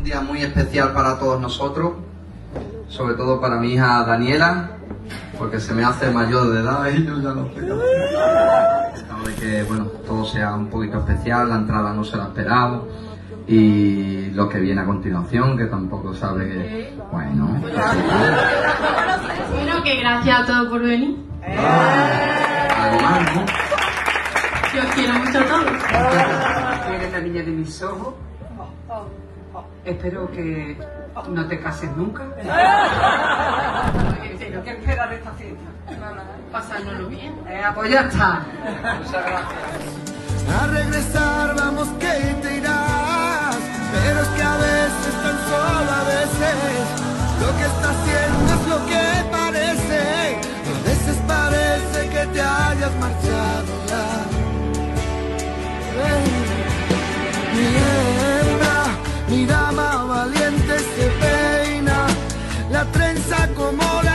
día muy especial para todos nosotros, sobre todo para mi hija Daniela, porque se me hace mayor de edad y yo ya no sé. Sabe que, bueno, todo sea un poquito especial, la entrada no se la ha esperado y lo que viene a continuación, que tampoco sabe que, bueno... Bueno, que gracias a todos por venir. Además, ¿no? Yo os quiero mucho a todos. Eres la niña de mis ojos. Espero que no te cases nunca. ¿Qué esperas de esta fiesta? Pasárnoslo bien. Pues ya está. Muchas gracias. A regresar vamos que te irás, pero es que a veces, tan solo a veces, lo que está haciendo es lo que parece. A veces parece que te hayas marchado ya. Mi hembra, mi dama valiente se peina, la trenza como la